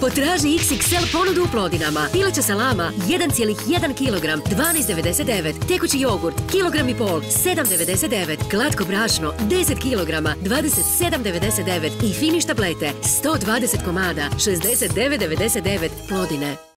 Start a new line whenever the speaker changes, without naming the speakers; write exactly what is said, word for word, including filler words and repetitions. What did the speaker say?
Potraži iks iks el ponudu u Plodinama. Pileća salama jedan zarez jedan kilogram, dvanaest devedeset devet. Tekući jogurt, kilogram i pol, sedam devedeset devet. Glatko brašno, deset kilograma, dvadeset sedam devedeset devet. I finiš tablete, sto dvadeset komada, šezdeset devet devedeset devet. Plodine.